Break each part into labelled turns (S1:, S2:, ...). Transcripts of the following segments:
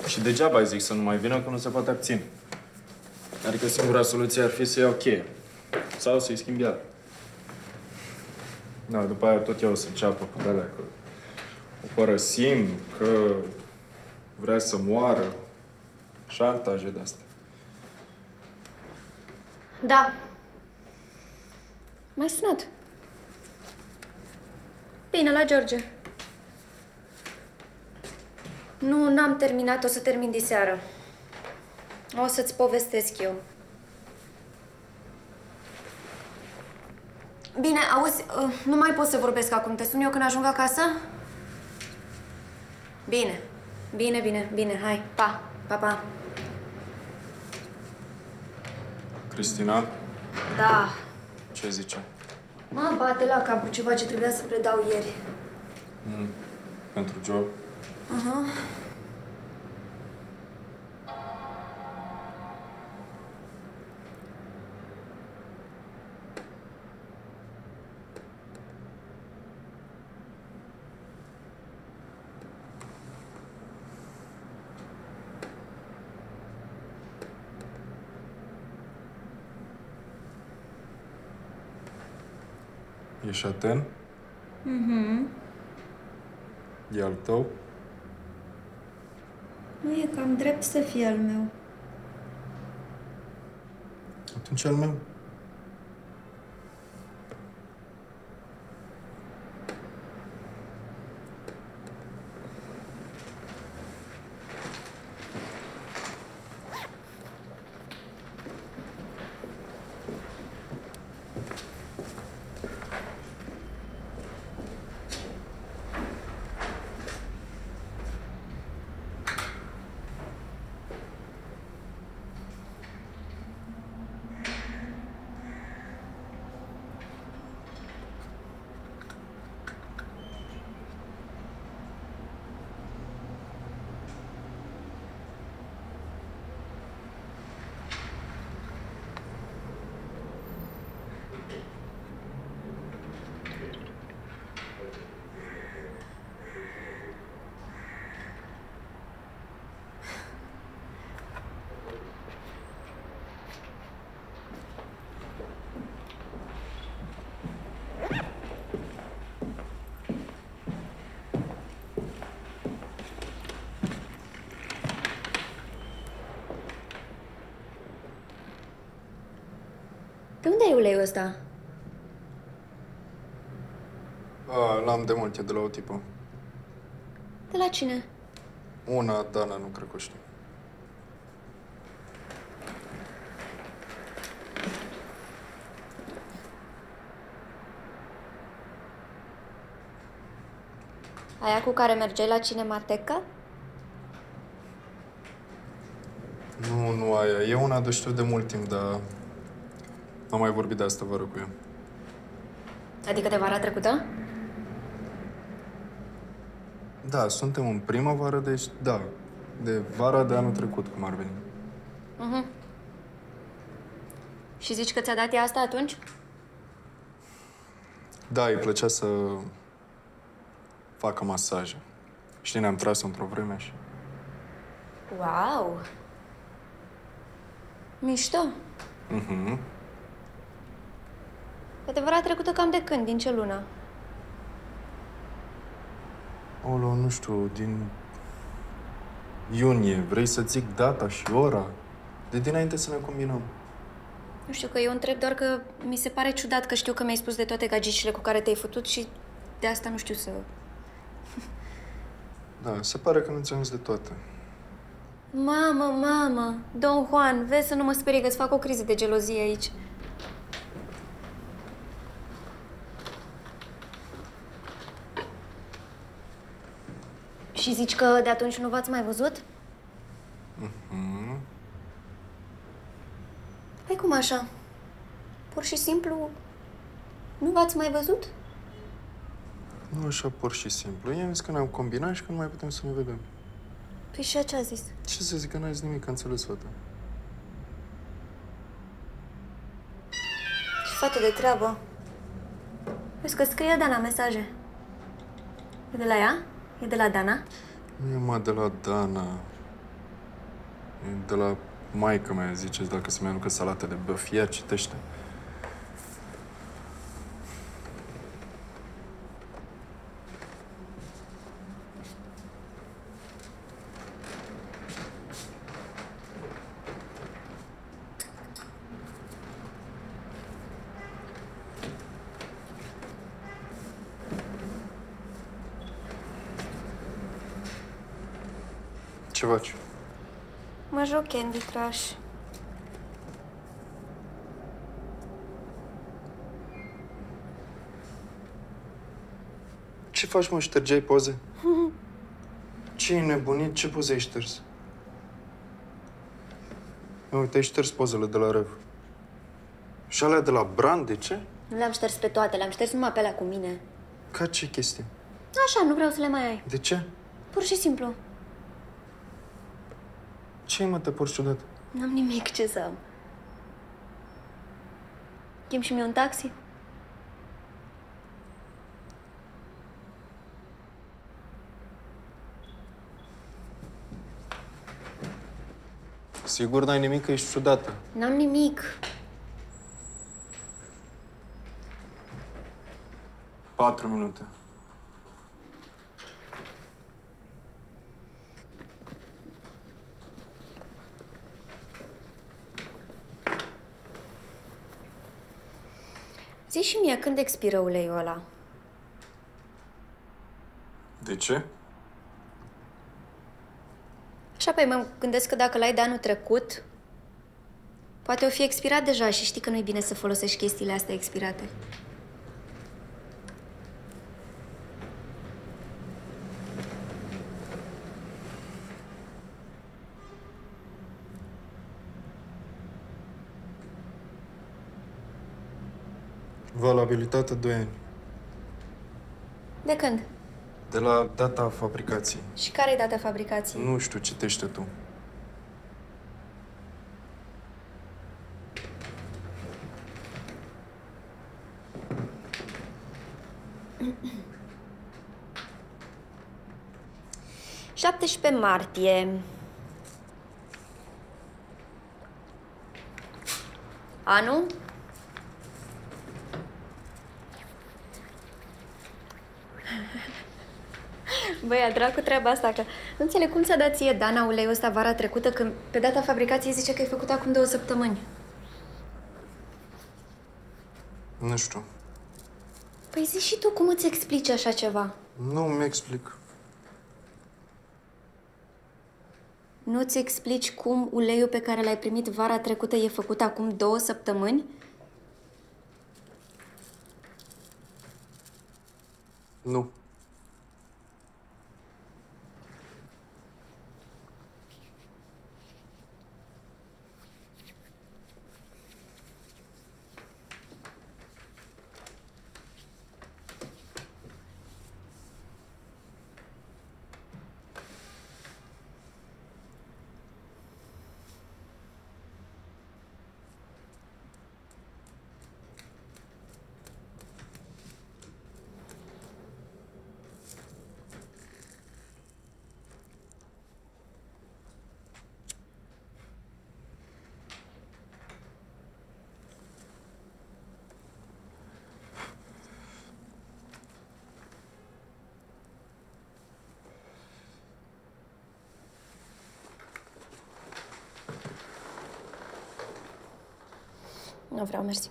S1: Și degeaba zic să nu mai vină, că nu se poate abține. Adică singura soluție ar fi să iau cheie. Sau să-i schimb ea. Da, după aia tot eu o să înceapă cu alea, că o părăsim, că vrea să moară. Șantaje de-astea.
S2: Da. M-ai sunat. Bine, la George. Nu, n-am terminat, o să termin diseară. O să-ți povestesc eu. Bine, auzi, nu mai pot să vorbesc acum. Te sun eu când ajung acasă? Bine. Bine, hai. Pa, pa.
S1: Cristina?
S2: Da.
S1: Ce zice?
S2: Mă bate la cap cu ceva ce trebuia să predau ieri.
S1: Pentru job? Ești atent? E al tău?
S2: Nu e cam drept să fie al meu.
S1: Atunci al meu.
S2: De unde ai uleiul ăsta?
S1: L-am de mult, e de la o tipă.
S2: De la cine?
S1: Una, Dana, nu cred că o știu.
S2: Aia cu care mergeai la Cinemateca?
S1: Nu aia. E una de știu de mult timp, dar am mai vorbit de asta vară cu ea.
S2: Adică de vara trecută?
S1: Da, suntem în primăvară, deci da. De vara de anul trecut, cum ar veni.
S2: Și zici că ți-a dat ea asta atunci?
S1: Da, îi plăcea să facă masaje. Știi, ne-am tras într-o vreme și...
S2: Wow! Mișto! Pe de vara trecută cam de când? Din ce lună?
S1: Olo, nu știu, din iunie. Vrei să zic data și ora? De dinainte să ne combinăm.
S2: Nu știu, că eu întreb doar că mi se pare ciudat că știu că mi-ai spus de toate gagicile cu care te-ai futut și de asta nu știu să...
S1: Da, se pare că nu ți-am zis de toate.
S2: Mamă! Don Juan, vezi să nu mă sperie că-ți fac o criză de gelozie aici. Și zici că de atunci nu v-ați mai văzut? Păi cum așa? Pur și simplu nu v-ați mai văzut?
S1: Nu așa pur și simplu. I-am zis că ne-am combinat și că nu mai putem să ne vedem.
S2: Păi și ce a zis?
S1: Ce să zic, că n-ai zis nimic, că înțeles, fata.
S2: Ce fată de treabă. Vezi că scrie Dana mesaje. E de la ea? E de la Dana?
S1: Nu e, mă, de la Dana. De la maică mea, ziceți, dacă să-mi aducă salată de băf. Ia, citește. Ce faci?
S2: Mă joc Candy Crush.
S1: Ce faci, mă? Ștergeai poze? Ce-i nebunit? Ce poze ai șters? Uite, ai șters pozele de la Rev. Și alea de la Brand, de ce?
S2: Nu le-am șters pe toate, le-am șters numai pe alea cu mine.
S1: Ca ce chestie?
S2: Așa, nu vreau să le mai ai.
S1: De ce?
S2: Pur și simplu.
S1: Ce-i, mă, te porți ciudat?
S2: N-am nimic ce să am. Chem și mie un taxi?
S1: Sigur n-ai nimic, că ești ciudată.
S2: N-am nimic.
S1: 4 minute.
S2: Zi și mie, când expiră uleiul ăla?
S1: De ce?
S2: Așa, păi mă gândesc că dacă l-ai de anul trecut, poate o fi expirat deja și știi că nu-i bine să folosești chestiile astea expirate.
S1: Valabilitate 2 ani.
S2: De când?
S1: De la data fabricației.
S2: Și care e data fabricației?
S1: Nu știu, citește tu.
S2: ...17 martie. Anul? Băi, a dracu treaba asta, că nu înțeleg cum ți-a dat ție Dana uleiul ăsta vara trecută, când pe data fabricației zice că e făcut acum 2 săptămâni.
S1: Nu știu.
S2: Păi zi și tu cum îți explici așa ceva?
S1: Nu mi explic.
S2: Nu-ți explici cum uleiul pe care l-ai primit vara trecută e făcut acum 2 săptămâni?
S1: Nu.
S2: Nu vreau, mersi.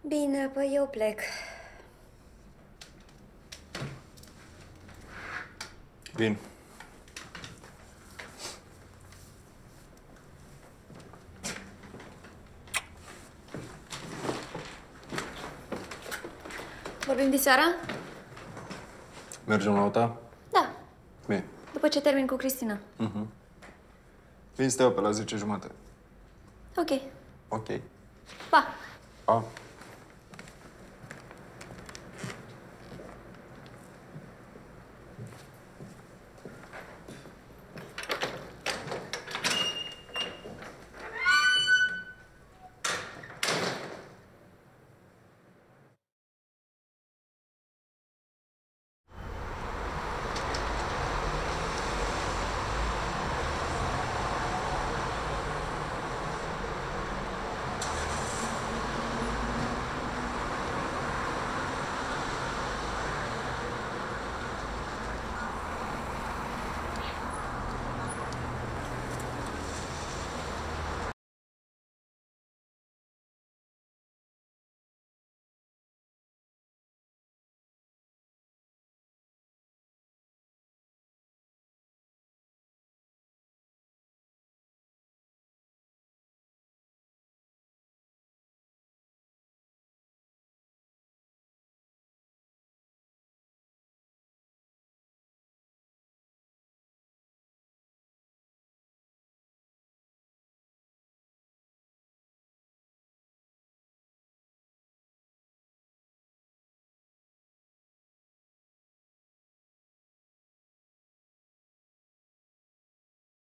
S2: Bine, păi eu plec.
S1: Bine.
S2: Vorbim de seara?
S1: Mergem la ta?
S2: Da,
S1: Bine.
S2: după ce termin cu Cristina.
S1: Vin să te iau pe la 10:30.
S2: Ok.
S1: Ok.
S2: Pa!
S1: Pa.